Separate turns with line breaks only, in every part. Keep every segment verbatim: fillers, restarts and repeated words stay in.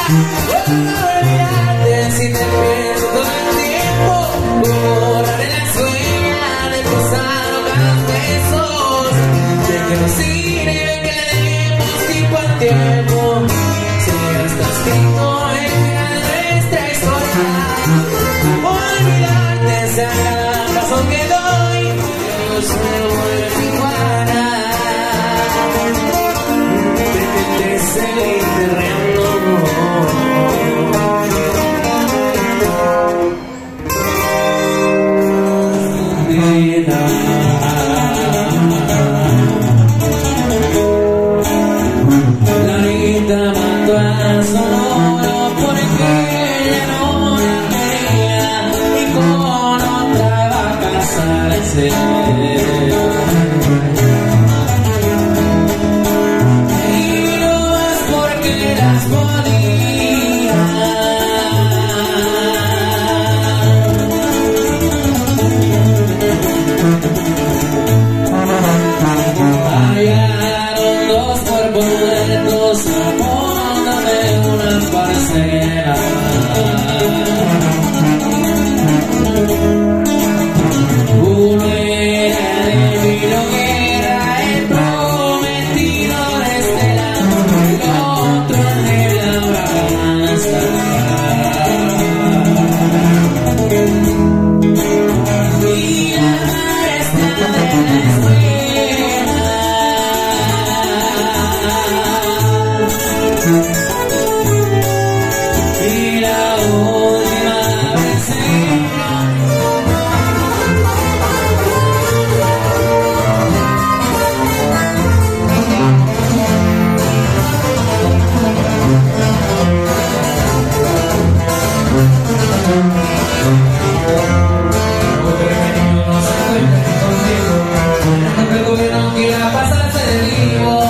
Olvídate si te pierdo todo el tiempo, borrar en la sueña de pasar cada besos, de que no sirve que le demos tiempo al tiempo, si ya está escrito el final de nuestra historia. Olvidarte sea cada paso que doy, yo soy buena Tijuana, de que te seguí terreno. La mató a Sonora porque ella no la quería y con otra va a casarse. Y no es porque las podía, hallaron dos cuerpos muertos a fondo de una parcela. Uno era de Viloguera, el prometido de Estela, el otro de la Braganza. Y la maestra de la escuela, y la última vez el gobierno quiera pasarse de vivo,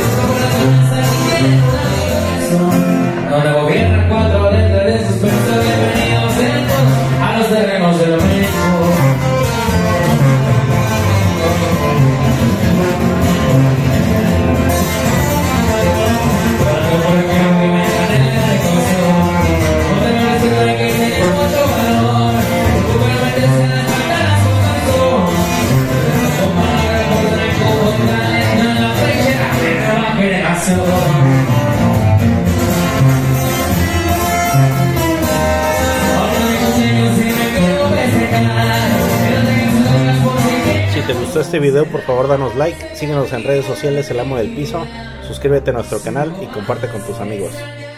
donde gobiernan cuatro letras de suspenso. Bienvenidos a los terrenos de lo mismo. Cuando por el que me gané la recogió, no te me decirle que tiene mucho valor, porque buenamente se le falta las cosas son para recordar el comportamiento en la fecha de nueva generación.
Si te gustó este video, por favor danos like, síguenos en redes sociales El Amo del Piso, suscríbete a nuestro canal y comparte con tus amigos.